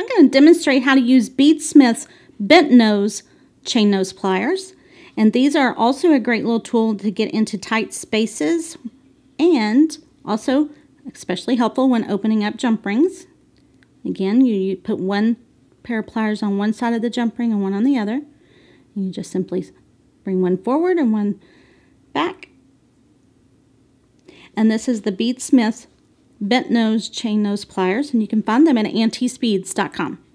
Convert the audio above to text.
I'm going to demonstrate how to use BeadSmith's bent nose chain nose pliers. And these are also a great little tool to get into tight spaces and also especially helpful when opening up jump rings. Again, you put one pair of pliers on one side of the jump ring and one on the other. And you just simply bring one forward and one back. And this is the BeadSmith bent nose chain nose pliers, and you can find them at antispeeds.com.